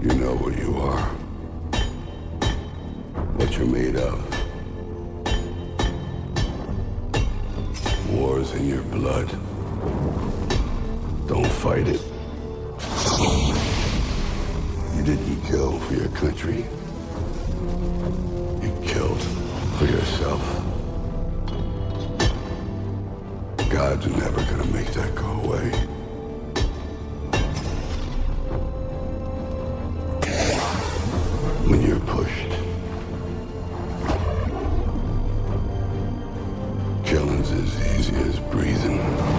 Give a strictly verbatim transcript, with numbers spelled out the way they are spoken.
You know what you are. What you're made of. War's in your blood. Don't fight it. You didn't kill for your country. You killed for yourself. God's never gonna make that go away. When you're pushed, killing's as easy as breathing.